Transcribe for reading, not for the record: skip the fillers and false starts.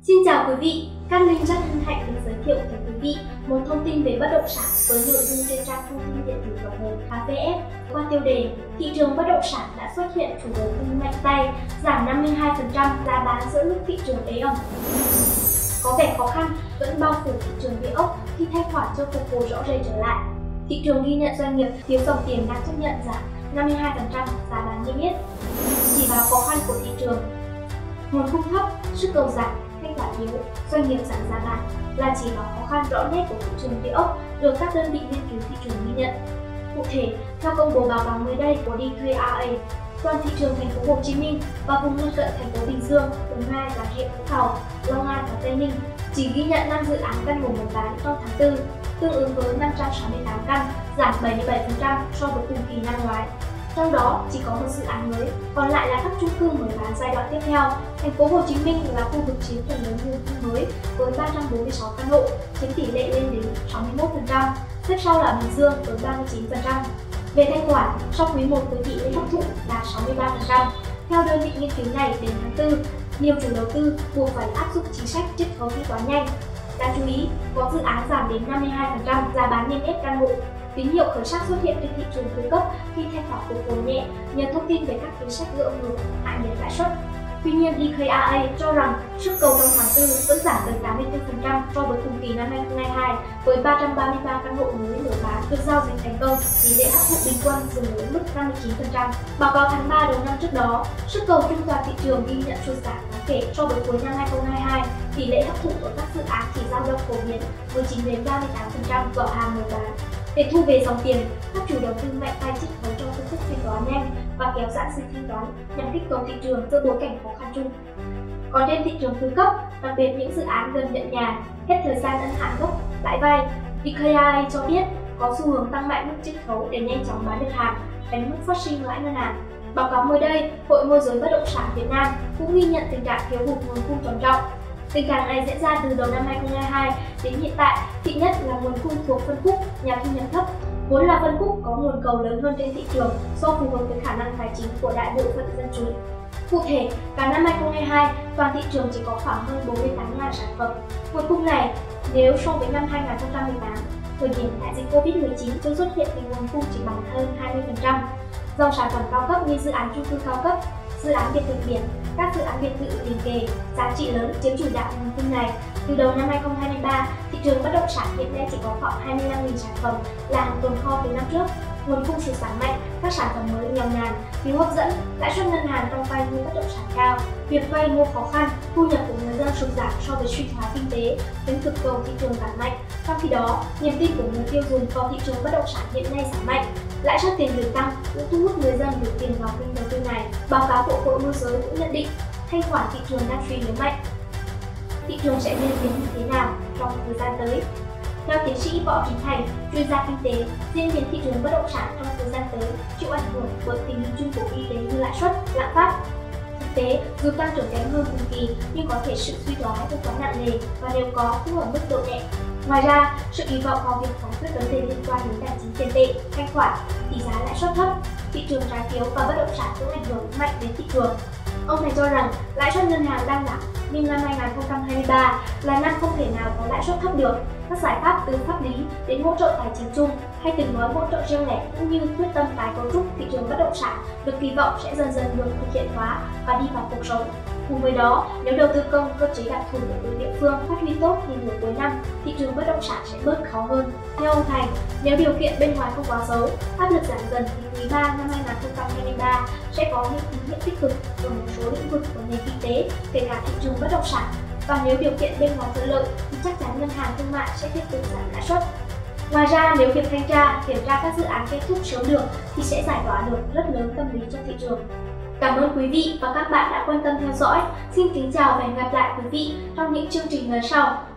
Xin chào quý vị, Cát Linh rất hân hạnh được giới thiệu tới quý vị một thông tin về bất động sản với nội dung trên trang thông tin điện tử tổng hợp HVS qua tiêu đề thị trường bất động sản đã xuất hiện chủ đầu tư mạnh tay, giảm 52% giá bán giữa lúc thị trường ế ẩm. Có vẻ khó khăn vẫn bao phủ thị trường địa ốc khi thanh khoản chưa phục hồi rõ rệt trở lại. Thị trường ghi nhận doanh nghiệp thiếu dòng tiền đang chấp nhận giảm 52% giá bán niêm yết. Chỉ vào khó khăn của thị trường, nguồn cung thấp, sức cầu giảm, thanh khoản yếu, doanh nghiệp giảm giá bán là chỉ vào khó khăn rõ nét của thị trường địa ốc được các đơn vị nghiên cứu thị trường ghi nhận. Cụ thể, theo công bố báo cáo mới đây của DKRA, toàn thị trường thành phố Hồ Chí Minh và vùng lân cận thành phố Bình Dương, Đồng Nai, Bà Rịa Vũng Tàu, Long An và Tây Ninh chỉ ghi nhận 5 dự án căn hộ mở bán trong tháng 4, tương ứng với 568 căn, giảm 77% so với cùng kỳ năm ngoái. Trong đó chỉ có một dự án mới, còn lại là các chung cư mở bán giai đoạn tiếp theo. Thành phố Hồ Chí Minh là khu vực chiếm phần lớn nguồn cung mới với 346 căn hộ, chiếm tỷ lệ lên đến 61%, xếp sau là Bình Dương với 39%. Về thanh khoản, sau quý 1 với tỷ lệ hấp thụ là 63%. Theo đơn vị nghiên cứu này, đến tháng 4, nhiều chủ đầu tư buộc phải áp dụng chính sách chiết khấu thanh toán nhanh. Đáng chú ý, có dự án giảm đến 52% giá bán niêm yết căn hộ. Tín hiệu khởi sắc xuất hiện trên thị trường thứ cấp khi thanh khoản phục hồi nhẹ nhờ thông tin về các chính sách gỡ vừa hạ nhiệt lãi suất. Tuy nhiên, DKRA cho rằng sức cầu trong tháng 4 vẫn giảm tới 84% so với cùng kỳ năm 2022 với 333 căn hộ mới mở bán được giao dịch thành công, tỷ lệ hấp thụ bình quân dừng ở mức 59%. Báo cáo tháng 3 đầu năm trước đó, sức cầu chung toàn thị trường ghi nhận sụt giảm đáng kể so với cuối năm 2022, tỷ lệ hấp thụ ở các dự án chỉ dao động phổ biến 19 đến 38% giỏ hàng mở bán. Để thu về dòng tiền, các chủ đầu tư mạnh tay chiết khấu cho phương thức thanh toán nhanh và kéo giãn sự thanh toán nhằm kích cầu thị trường giữa bối cảnh khó khăn chung. Còn trên thị trường thứ cấp, đặc biệt những dự án gần nhận nhà, hết thời gian ân hạn gốc, lãi vay, DKRA cho biết có xu hướng tăng mạnh mức chiết khấu để nhanh chóng bán được hàng, tránh mức phát sinh lãi ngân hàng. Báo cáo mới đây, Hội Môi giới Bất động sản Việt Nam cũng ghi nhận tình trạng thiếu hụt nguồn cung trầm trọng. Tình trạng này diễn ra từ đầu năm 2022 đến hiện tại, thị nhất là nguồn cung thuộc phân khúc nhà thu nhập thấp, vốn là phân khúc có nguồn cầu lớn hơn trên thị trường do phù hợp với khả năng tài chính của đại bộ phận dân chúng. Cụ thể, cả năm 2022, toàn thị trường chỉ có khoảng hơn 48.000 sản phẩm. Nguồn cung này, nếu so với năm 2018, thời điểm đại dịch Covid-19 chưa xuất hiện thì nguồn cung chỉ bằng hơn 20%. Dòng sản phẩm cao cấp như dự án chung cư cao cấp, dự án biệt thự biển, các dự án biệt thự liền kề, giá trị lớn chiếm chủ đạo nguồn cung này. Từ đầu năm 2023, thị trường bất động sản hiện nay chỉ có khoảng 25.000 sản phẩm là hàng tồn kho từ năm trước. Nguồn cung sụt giảm mạnh, các sản phẩm mới nghèo nàn, thiếu hấp dẫn, lãi suất ngân hàng trong vay mua bất động sản cao, việc vay mua khó khăn, thu nhập của người dân sụt giảm so với suy thoái kinh tế, khiến cực cầu thị trường giảm mạnh. Trong khi đó, niềm tin của người tiêu dùng vào thị trường bất động sản hiện nay giảm mạnh, lãi suất tiền gửi tăng cũng thu hút người dân gửi tiền vào kênh đầu tư này. Báo cáo của Hội Môi giới cũng nhận định thanh khoản thị trường đang suy yếu mạnh. Thị trường sẽ diễn biến như thế nào trong thời gian tới? Theo tiến sĩ Võ Trí Thành, chuyên gia kinh tế, diễn biến thị trường bất động sản trong thời gian tới chịu ảnh hưởng bởi tình hình chung của kinh tế như lãi suất, lạm phát. Thực tế, dù tăng trưởng kém hơn cùng kỳ nhưng có thể sự suy thoái không quá nặng nề và nếu có cũng ở mức độ nhẹ. Ngoài ra, sự kỳ vọng vào việc giải quyết vấn đề liên quan đến tài chính tiền tệ, thanh khoản, tỷ giá lãi suất thấp, thị trường trái phiếu và bất động sản cũng ảnh hưởng mạnh đến thị trường. Ông này cho rằng lãi suất ngân hàng đang giảm nhưng năm 2023 là năm không thể nào có lãi suất thấp được. Các giải pháp từ pháp lý đến hỗ trợ tài chính chung hay từng gói hỗ trợ riêng lẻ cũng như quyết tâm tái cấu trúc thị trường bất động sản được kỳ vọng sẽ dần dần được thực hiện hóa và đi vào cuộc sống. Cùng với đó, nếu đầu tư công, cơ chế đặc thù của từng địa phương phát huy tốt thì nửa cuối năm, thị trường bất động sản sẽ bớt khó hơn. Theo ông Thành, nếu điều kiện bên ngoài không quá xấu, áp lực giảm dần thì quý 3 năm 2023 sẽ có những tín hiệu tích cực ở một số lĩnh vực của nền kinh tế, kể cả thị trường bất động sản. Và nếu điều kiện bên ngoài thuận lợi thì chắc chắn ngân hàng thương mại sẽ tiếp tục giảm lãi suất. Ngoài ra, nếu việc thanh tra, kiểm tra các dự án kết thúc sớm được thì sẽ giải tỏa được rất lớn tâm lý cho thị trường. Cảm ơn quý vị và các bạn đã quan tâm theo dõi. Xin kính chào và hẹn gặp lại quý vị trong những chương trình lần sau.